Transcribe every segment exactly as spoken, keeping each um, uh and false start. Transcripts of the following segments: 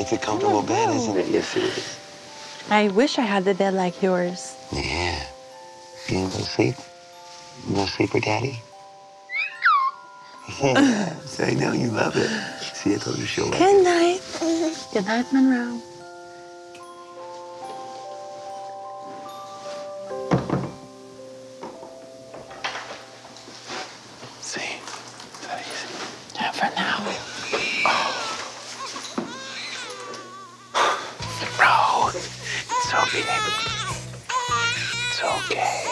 It's a comfortable bed, isn't it? Yes, it is. I wish I had the bed like yours. Yeah. You gonna go to sleep? You gonna sleep with Daddy? Yeah. So I know you love it. See, I told you she'll like Good it. night. Good night, Monroe. See? Is that easy? Yeah, for now. Bro, it's okay. It's okay.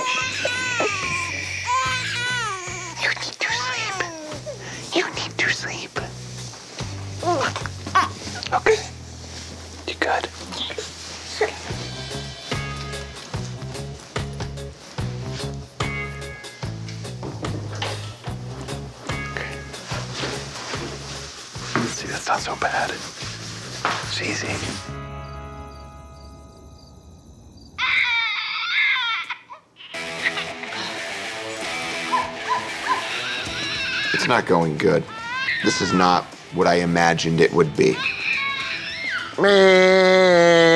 You need to sleep. You need to sleep. Okay. You good? Okay. See, that's not so bad. It's easy. It's not going good. This is not what I imagined it would be.